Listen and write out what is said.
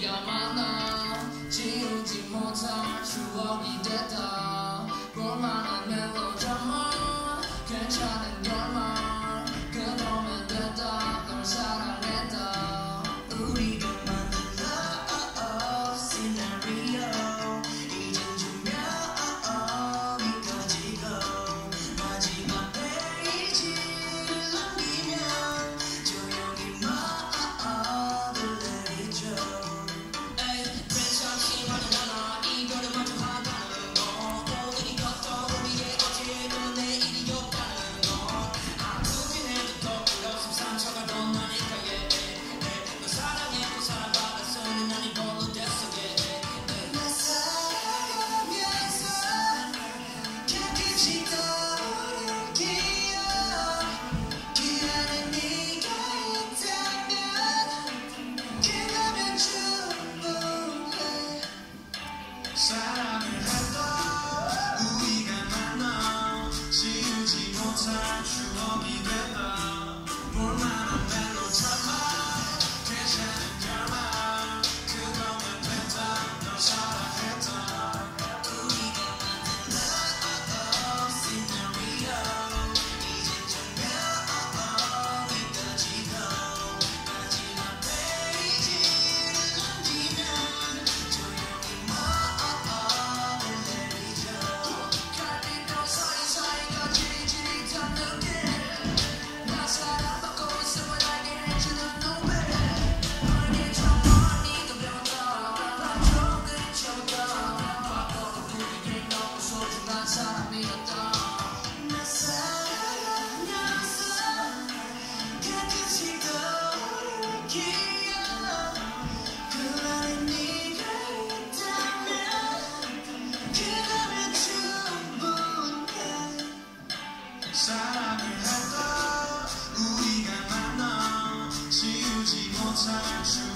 우리가 만나 지우지 못할 추억이 됐다. 볼만한 멜로드라마 괜찮은 걸말 그러면 됐다. 널 사랑했다. 우리가 만든 love scenario 이젠 준비가 지고 마지막 페이지를 넘기면 조용히 말을 내리죠. 에이 괜찮지만은 않아 이거를 먼저 하다는 거. 오늘이 컸던 우리의 어제는 내일이 없다는 거. 아프긴 해도 더 불없음 상처가 더 나니까 너 사랑했고 사랑받았으니 난 이걸로 됐어. 나 사랑하면서 가끔씩 떠오르는 기억 그 안에 네가 있다면 그러면 충분해. 사랑을 했다 우리가 만나 지우지 못할 추억이 됐다. 볼만한 멜로드라마 괜찮은 결말 그거면 됐다. 널 사랑했다. 우리가 만든 love scenario 이젠 준비가 지고 마지막 페이지를 넘기면 조용히 말을 내리죠. 갈비뼈 사이사이가 지릿지릿한 느낌 나 사랑받고 있음을 알게 해주는 눈빛 너에게 참 많이도 배웠다. 난 조금 채웠다. 과거는 우리에게 너무 소중한 사람이었다. 나 사랑하면서 가끔씩 떠오르는 기억 그 안에 네가 있다면 그러면 충분해. 사랑을 했다 우리가 만나 지우지 못할 추억